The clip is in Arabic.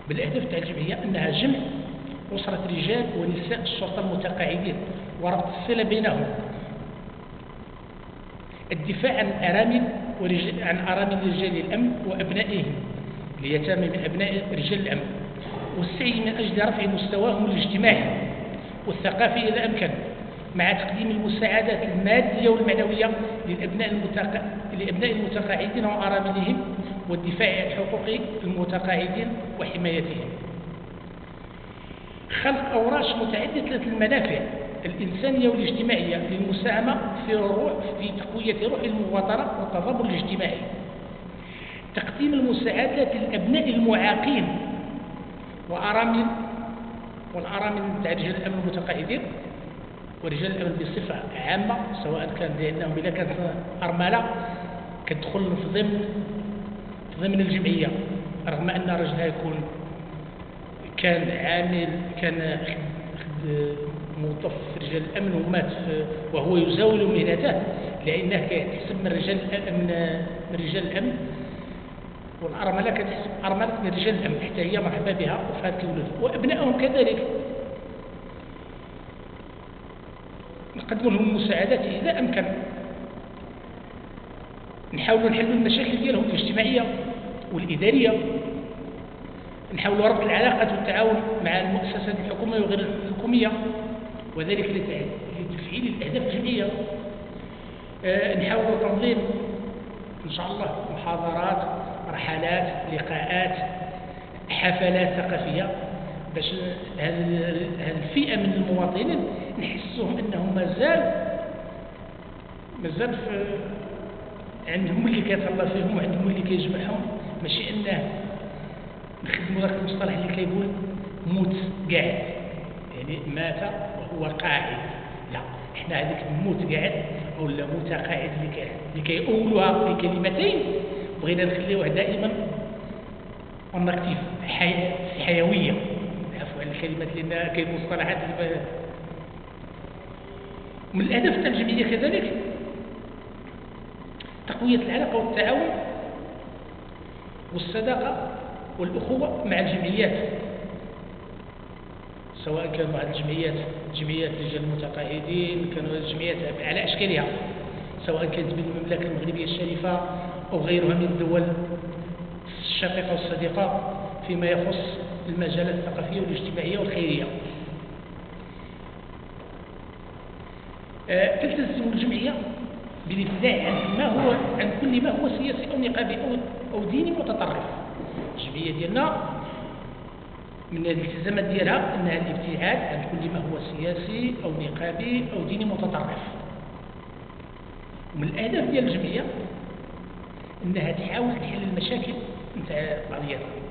من الأهداف تاع الجمعية أنها جمع أسرة رجال ونساء الشرطة المتقاعدين وربط الصلة بينهم، الدفاع عن أرامل رجال الأمن وأبنائهم اليتامى من أبناء رجال الأمن، والسعي من أجل رفع مستواهم الاجتماعي والثقافي إذا أمكن، مع تقديم المساعدات المادية والمعنوية لأبناء المتقاعدين وأراملهم، والدفاع عن حقوق المتقاعدين وحمايتهم. خلق أوراش متعددة المنافع الإنسانية والاجتماعية للمساهمة في تقوية روح المبادرة والتضامن الاجتماعي. تقديم المساعدات للأبناء المعاقين والأرامل تاع رجال الأمن المتقاعدين ورجال الأمن بصفة عامة، سواء كان لأنهم إذا كانت أرملة كتدخل في ضمن الجمعية، رغم أن رجلها كان عامل، كان موظف في رجال الأمن ومات وهو يزاول مهنته، لأنه كيحسب من رجال الأمن، والأرملة كتحسب أرملة من رجال الأمن حتى هي مرحبا بها وفات الولد وأبنائهم كذلك. نقدم لهم المساعدات إذا أمكن، نحاولوا نحلوا المشاكل ديالهم الاجتماعية والإدارية، نحاولوا ربط العلاقات والتعاون مع المؤسسات الحكومية وغير الحكومية، وذلك لتفعيل الأهداف الجمعية. نحاولوا تنظيم إن شاء الله محاضرات، رحلات، لقاءات، حفلات ثقافية، باش هذه الفئة من المواطنين نحسهم أنهم مازال عندهم اللي كيتهلا فيهم وعندهم اللي كيجمعهم، ماشي أنه نخدموا ذاك المصطلح اللي كيقول موت قاعد، يعني مات وهو قاعد. لا، احنا هذيك موت قاعد ولا متقاعد اللي كيقولوها في كلمتين بغينا نخليوها دائما اونكتيف، حيويه. عفوا على الكلمات لان كاين مصطلحات. من الاهداف تاع الجمعيه كذلك تقويه العلاقه والتعاون والصداقه والأخوة مع الجمعيات، سواء كانوا مع جمعيات رجال المتقاعدين، كانوا الجمعيات على أشكالها، سواء كانت بالمملكة المغربية الشريفة أو غيرها من الدول الشقيقة والصديقة فيما يخص المجالات الثقافية والاجتماعية والخيرية. تلتزم الجمعية بالابتعاد عن كل ما هو سياسي أو نقابي أو ديني متطرف. الجمعية ديالنا من الالتزامات ديالها أنها الابتعاد عن كل ما هو سياسي أو نقابي أو ديني متطرف. ومن الأهداف ديال الجمعية أنها تحاول تحل المشاكل نتاع بعضياتها.